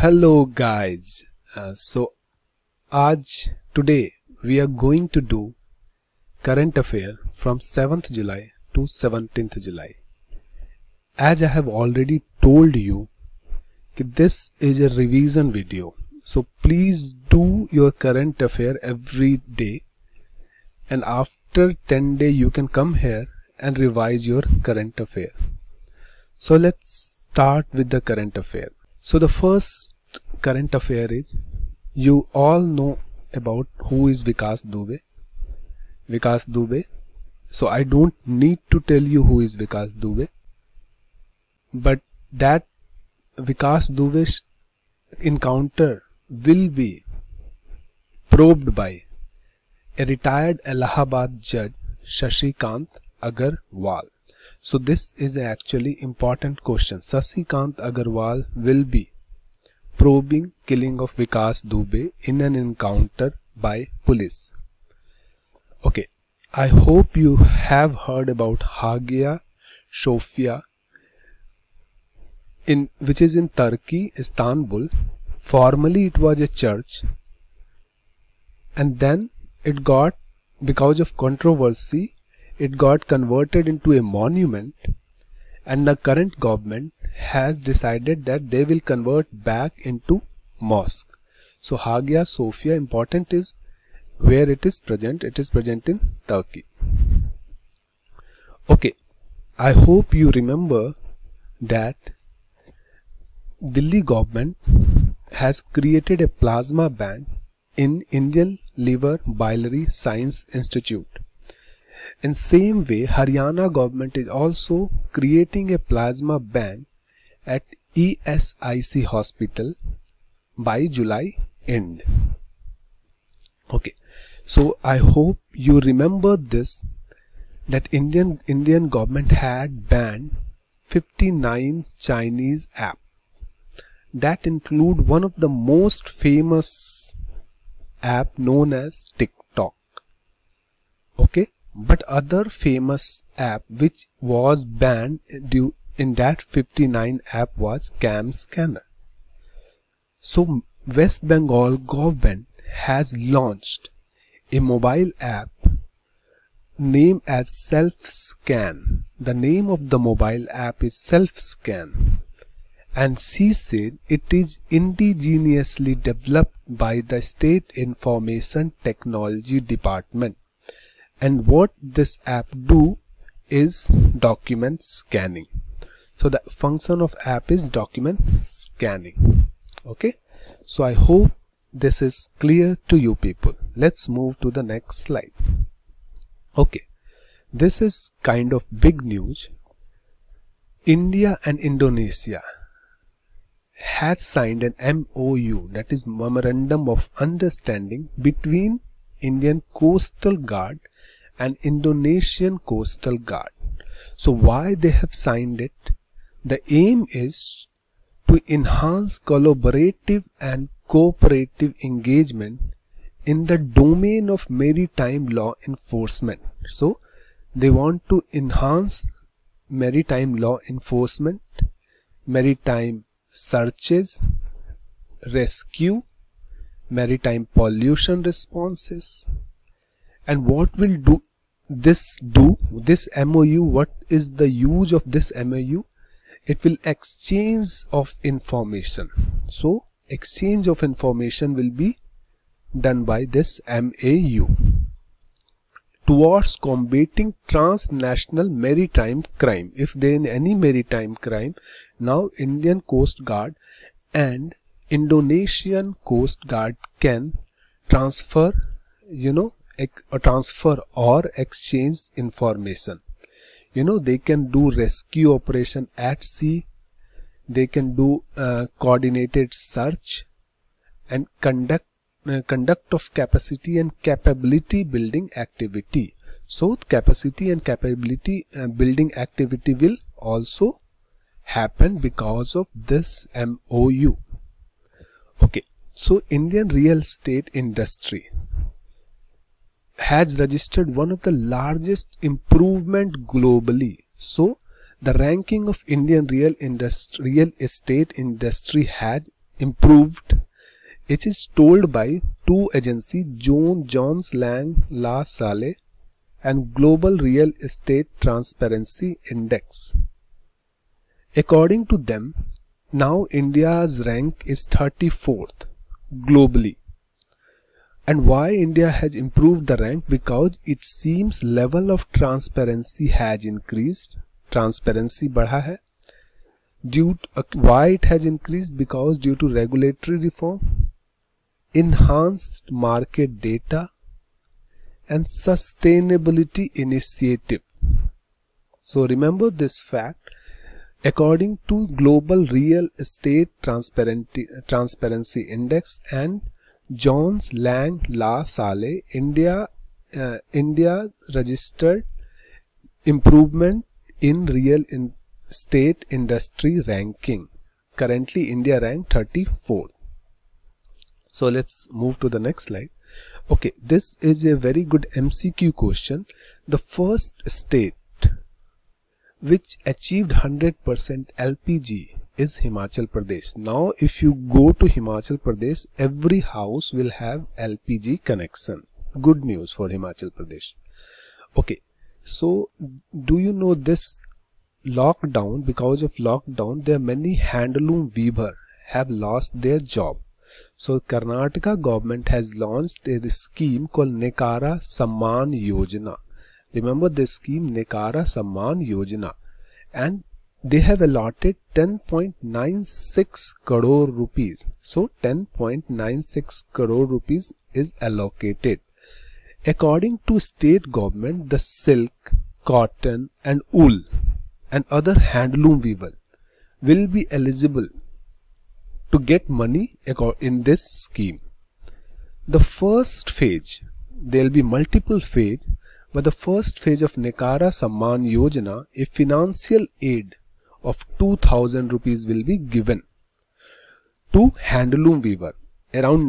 Hello guys. Today we are going to do current affair from 7th July to 17th July. As I have already told you, this is a revision video. So please do your current affair every day, and after 10 days you can come here and revise your current affair. So let's start with the current affair. So the first current affair is, you all know about who is Vikas Dubey. Vikas Dubey. So I don't need to tell you who is Vikas Dubey. But that Vikas Dubey's encounter will be probed by a retired Allahabad judge, Shashikant Agarwal. So this is actually important question. Shashikant Agarwal will be probing killing of Vikas Dubey in an encounter by police. Okay, I hope you have heard about Hagia Sophia, which is in Turkey, Istanbul. Formerly it was a church, and then it got, because of controversy, it got converted into a monument, and the current government has decided that they will convert back into mosque. So Hagia Sophia, important is where it is present. It is present in Turkey. Okay, I hope you remember that Delhi government has created a plasma bank in Indian Liver Biliary Science Institute. In same way, Haryana government is also creating a plasma bank at ESIC hospital by July end. Okay, so I hope you remember this, that Indian government had banned 59 Chinese apps. That include one of the most famous app known as TikTok. Okay. But other famous app which was banned in that 59 app was Cam Scanner. So West Bengal government has launched a mobile app named as Self Scan. The name of the mobile app is Self Scan, and she said it is indigenously developed by the State Information Technology Department. And what this app do is document scanning. So the function of app is document scanning. Okay, so I hope this is clear to you people. Let's move to the next slide. Okay, this is kind of big news. India and Indonesia has signed an MOU, that is Memorandum of Understanding, between Indian Coastal Guard and Indonesian Coastal Guard. So why they have signed it? The aim is to enhance collaborative and cooperative engagement in the domain of maritime law enforcement. So they want to enhance maritime law enforcement, maritime searches, rescue, maritime pollution responses. And what will this MOU? What is the use of this MOU? It will exchange of information. So exchange of information will be done by this MOU towards combating transnational maritime crime. If there is any maritime crime, now Indian Coast Guard and Indonesian Coast Guard can transfer, transfer or exchange information. They can do rescue operation at sea, they can do coordinated search, and conduct of capacity and capability building activity. So capacity and capability building activity will also happen because of this MOU. Okay, so Indian real estate industry has registered one of the largest improvement globally. So the ranking of Indian real estate industry has improved. It is told by two agencies, Jones Lang LaSalle and Global Real Estate Transparency Index. According to them, now India's rank is 34th globally. And why India has improved the rank? Because it seems level of transparency has increased. Transparency बढ़ा है. Why it has increased? Because due to regulatory reform, enhanced market data, and sustainability initiative. So remember this fact. According to Global Real Estate Transparency Index and Jones Lang LaSalle, India registered improvement in real estate industry ranking. Currently India ranked 34th. So let's move to the next slide. Okay, this is a very good MCQ question. The first state which achieved 100% LPG is Himachal Pradesh. Now if you go to Himachal Pradesh, every house will have LPG connection. Good news for Himachal Pradesh. Okay, so do you know this lockdown? Because of lockdown, there are many handloom weavers have lost their job. So Karnataka government has launched a scheme called Nekara Samman Yojana. Remember this scheme, Nekara Samman Yojana, and they have allotted 10.96 crore rupees. So 10.96 crore rupees is allocated. According to state government, the silk, cotton and wool and other handloom weaver will be eligible to get money in this scheme. The first phase, there will be multiple phases, but the first phase of Nekara Samman Yojana, a financial aid of 2,000 rupees will be given to handloom weaver. Around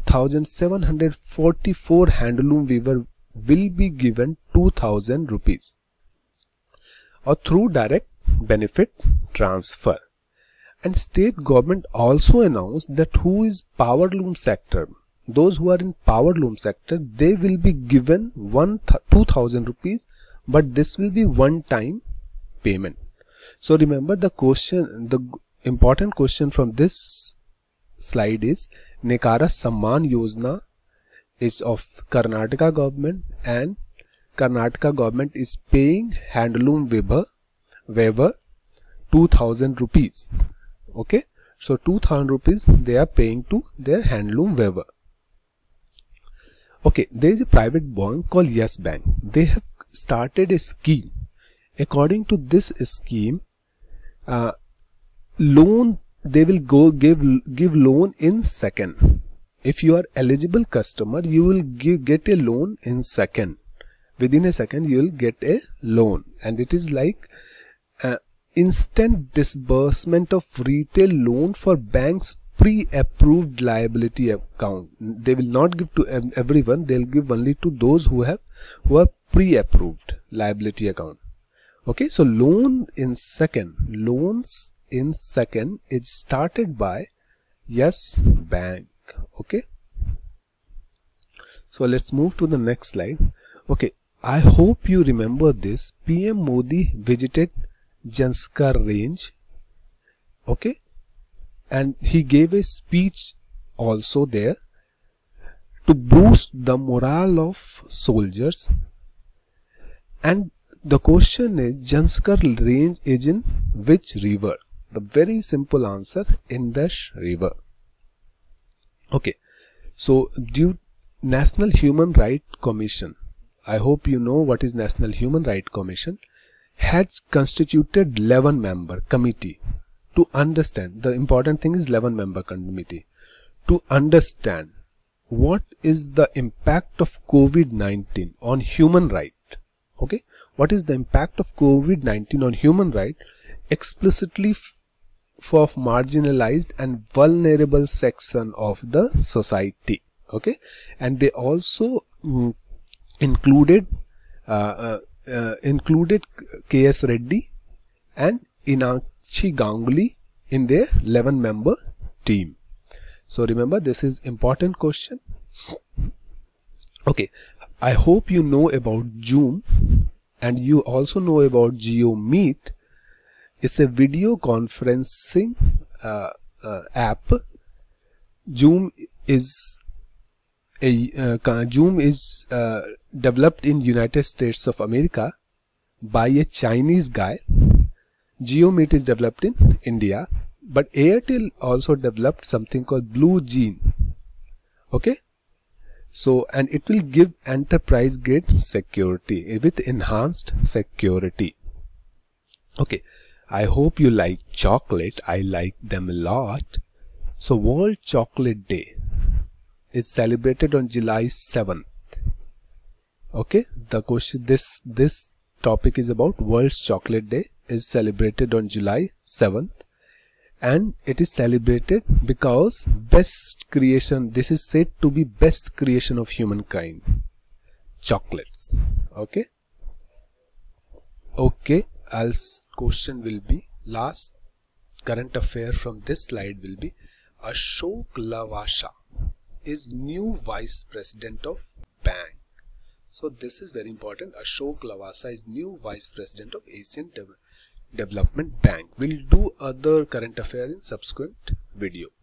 19,744 handloom weaver will be given 2,000 rupees or through direct benefit transfer. And state government also announced that who is power loom sector, those who are in power loom sector, they will be given 2,000 rupees, but this will be one time payment. So remember the question, the important question from this slide is Nekara Samman Yojana is of Karnataka government, and Karnataka government is paying handloom weaver 2,000 rupees. Okay, so 2,000 rupees they are paying to their handloom weaver. Okay, there is a private bank called Yes Bank. They have started a scheme. According to this scheme, loan, they will go give loan in second. If you are eligible customer, you will get a loan in second. Within a second you will get a loan, and it is like instant disbursement of retail loan for banks pre-approved liability account. They will not give to everyone, they will give only to those who are pre-approved liability account. Okay, so loans in second is started by Yes Bank. Okay, so let's move to the next slide. Okay, I hope you remember this. PM Modi visited Janskar range. Okay, and he gave a speech also there to boost the morale of soldiers. And the question is, Janskar range is in which river? The very simple answer, Indus River. Okay, so National Human Rights Commission, I hope you know what is National Human Rights Commission, has constituted 11-member committee to understand. The important thing is 11-member committee to understand what is the impact of COVID-19 on human right. Okay, what is the impact of COVID-19 on human right, explicitly for marginalized and vulnerable section of the society. Okay, and they also included K.S. Reddy and Inakshi Ganguly in their 11-member team. So remember, this is important question. Okay, I hope you know about Zoom, and you also know about GeoMeet. It's a video conferencing app. Zoom is developed in United States of America by a Chinese guy. GeoMeet is developed in India, but Airtel also developed something called BlueJean. Okay, so and it will give enterprise grade security with enhanced security. Okay, I hope you like chocolate. I like them a lot. So World Chocolate Day is celebrated on July 7th. Okay, the question, this topic is about World Chocolate Day is celebrated on July 7th, and it is celebrated because best creation, this is said to be best creation of humankind, chocolates. Okay, question will be, last current affair from this slide will be, Ashok Lavasha is new vice president of bank. So this is very important. Ashok Lavasha is new vice president of Asian Development Bank. We'll do other current affair in subsequent video.